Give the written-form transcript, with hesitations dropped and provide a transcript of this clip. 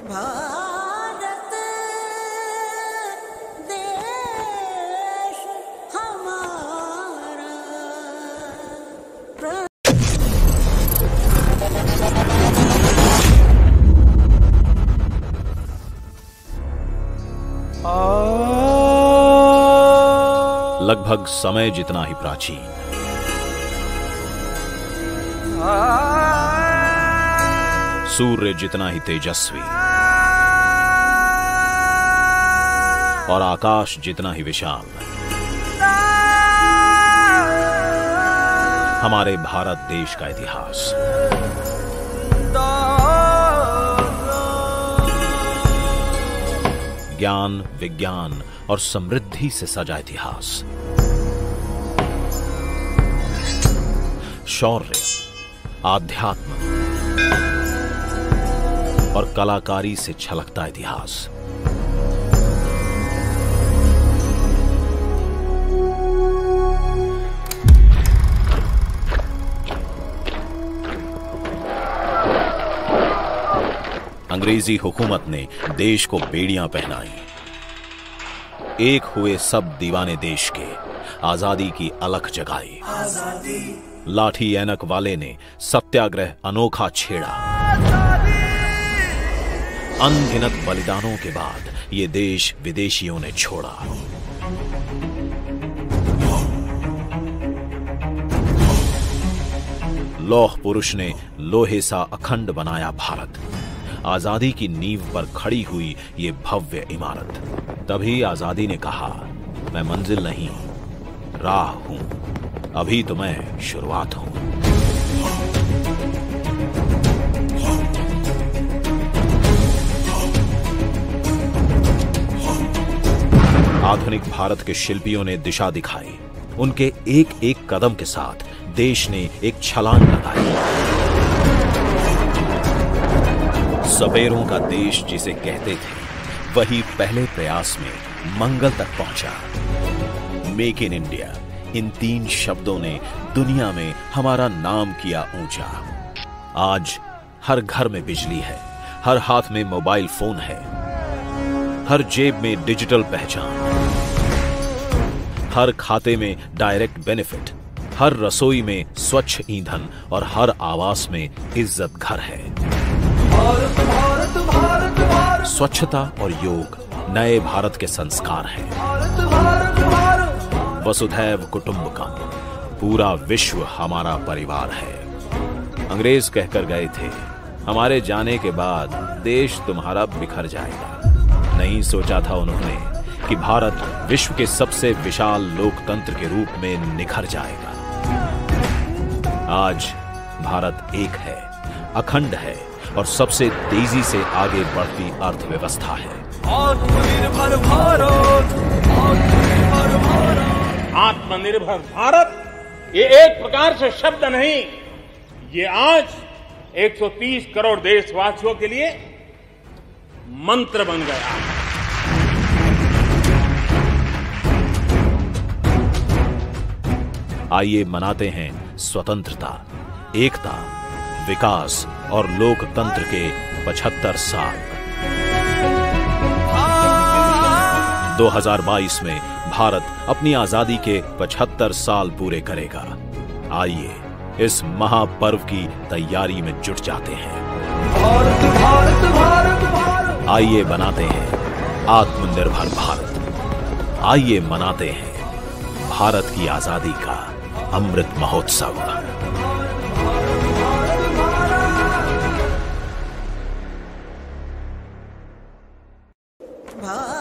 भारत देश हमारा। लगभग समय जितना ही प्राचीन, सूर्य जितना ही तेजस्वी और आकाश जितना ही विशाल, हमारे भारत देश का इतिहास। ज्ञान, विज्ञान और समृद्धि से सजा इतिहास। शौर्य, आध्यात्म और कलाकारी से छलकता इतिहास। अंग्रेजी हुकूमत ने देश को बेड़ियां पहनाई। एक हुए सब दीवाने देश के, आजादी की अलख जगाई। लाठी ऐनक वाले ने सत्याग्रह अनोखा छेड़ा। अनगिनत बलिदानों के बाद ये देश विदेशियों ने छोड़ा। लौह पुरुष ने लोहे सा अखंड बनाया भारत। आजादी की नींव पर खड़ी हुई ये भव्य इमारत। तभी आजादी ने कहा, मैं मंजिल नहीं, राह हूं, अभी तो मैं शुरुआत हूं। आधुनिक भारत के शिल्पियों ने दिशा दिखाई। उनके एक एक कदम के साथ देश ने एक छलांग लगाई। सपेरों का देश जिसे कहते थे, वही पहले प्रयास में मंगल तक पहुंचा। मेक इन इंडिया, इन 3 शब्दों ने दुनिया में हमारा नाम किया ऊंचा। आज हर घर में बिजली है, हर हाथ में मोबाइल फोन है, हर जेब में डिजिटल पहचान, हर खाते में डायरेक्ट बेनिफिट, हर रसोई में स्वच्छ ईंधन और हर आवास में इज्जत घर है। भारत भारत भारत भारत। स्वच्छता और योग नए भारत के संस्कार हैं। भारत भारत भारत। वसुधैव कुटुंबकम, पूरा विश्व हमारा परिवार है। अंग्रेज कहकर गए थे, हमारे जाने के बाद देश तुम्हारा बिखर जाएगा। नहीं सोचा था उन्होंने कि भारत विश्व के सबसे विशाल लोकतंत्र के रूप में निखर जाएगा। आज भारत एक है, अखंड है और सबसे तेजी से आगे बढ़ती अर्थव्यवस्था है। आत्मनिर्भर भारत, आत्मनिर्भर भारत। आत्मनिर्भर भारत ये एक प्रकार से शब्द नहीं, ये आज 130 करोड़ देशवासियों के लिए मंत्र बन गया है। आइए मनाते हैं स्वतंत्रता, एकता, विकास और लोकतंत्र के 75 साल। 2022 में भारत अपनी आजादी के 75 साल पूरे करेगा। आइए इस महापर्व की तैयारी में जुट जाते हैं। भारत भारत भारत भारत। आइए बनाते हैं आत्मनिर्भर भारत। आइए मनाते हैं भारत की आजादी का अमृत महोत्सव। भारत